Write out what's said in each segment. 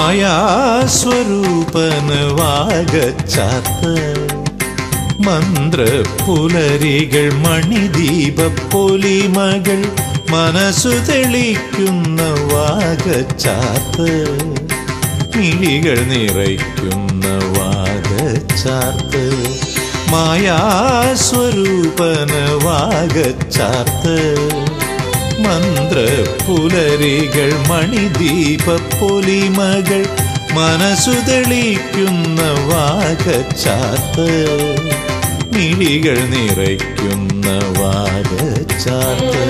മായാസ്വരൂപന വാഗച്ചാർത്ത് മന്ത്രപുലരികൾ മണിദീപപ്പൊലിമകൾ മനസ്സു തെളിക്കുന്ന വാഗച്ചാർത്ത് മിഴികൾ നിറയ്ക്കുന്ന വാഗച്ചാർത്ത് മായാസ്വരൂപന വാഗച്ചാർത്ത് മന്ത്രപുലരികൾ മണിദീപപ്പൊലിമകൾ മനസ്സു തെളിക്കുന്ന വാഗച്ചാർത്ത് മിഴികൾ നിറയ്ക്കുന്ന വാഗച്ചാർത്ത്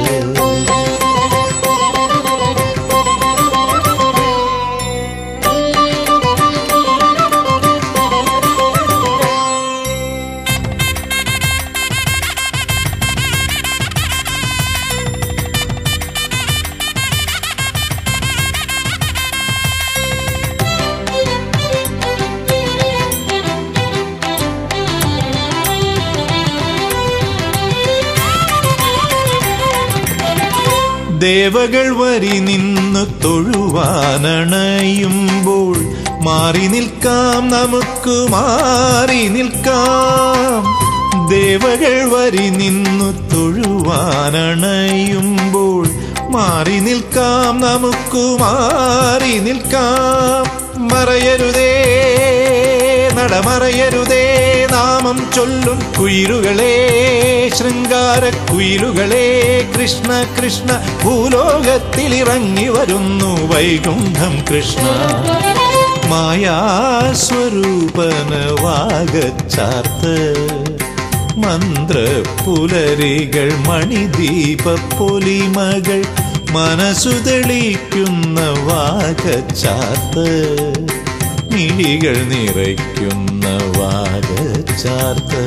ദേവകൾ വരി നിന്നു തൊഴുവാനണയുമ്പോൾ മാറി നിൽക്കാം നമുക്ക് മാറി നിൽക്കാം ദേവകൾ വരി നിന്നു തൊഴുവാനണയുമ്പോൾ മാറി നിൽക്കാം നമുക്ക് മാറി നിൽക്കാം മറയരുതേ നടമറയരുതേ നാമം ചൊല്ലും കുയിലുകളെ ശൃംഗാര കുയിലുകളെ കൃഷ്ണ കൃഷ്ണ ഭൂലോകത്തിൽ ഇറങ്ങി വരുന്നു വൈകുണ്ഠം കൃഷ്ണ മായാസ്വരൂപന വാഗച്ചാർത്ത് മന്ത്രപുലരികൾ മണിദീപപ്പൊലിമകൾ മനസ്സു തെളിക്കുന്ന വാഗച്ചാർത്ത് മിഴികൾ നിറയ്ക്കുന്ന വാഗച്ചാർത്ത്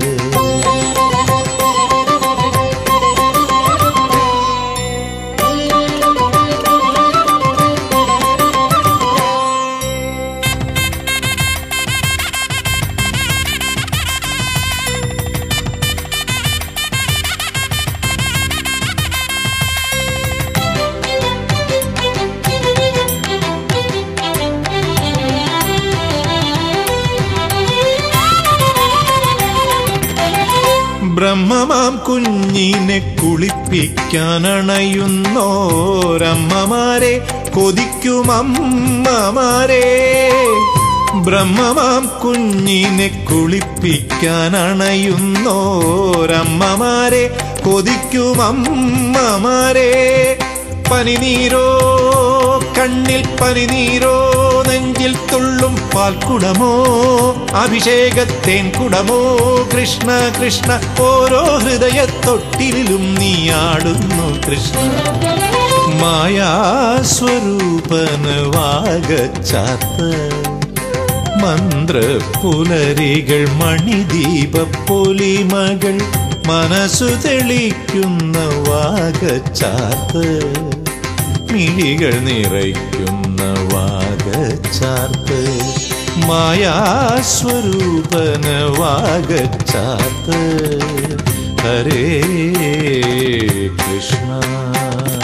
ബ്രഹ്മമാം കുഞ്ഞിനെ കുളിപ്പിക്കാനണയുന്നോരമ്മമാരെ കൊതിക്കുമമ്മമാരെ ബ്രഹ്മമാം കുഞ്ഞിനെ കുളിപ്പിക്കാനണയുന്നോരമ്മമാരെ കൊതിക്കുമമ്മമാരെ പനിനീരോ കണ്ണിൽ പനിനീരോ നെഞ്ചിൽ തുള്ളും പാൽക്കുടമോ അഭിഷേകത്തേൻ കുടമോ കൃഷ്ണ കൃഷ്ണ ഓരോ ഹൃദയത്തൊട്ടിലും നീയാടുന്നു കൃഷ്ണ മായാസ്വരൂപന വാഗച്ചാർത്ത് മന്ത്രപുലരികൾ മണിദീപപ്പൊലിമകൾ മനസ്സു തെളിക്കുന്ന വാഗച്ചാർത്ത് മിഴികൾ നിറയ്ക്കുന്ന വാഗച്ചാർത്ത് മായാസ്വരൂപന വാഗച്ചാർത്ത് ഹരേ കൃഷ്ണ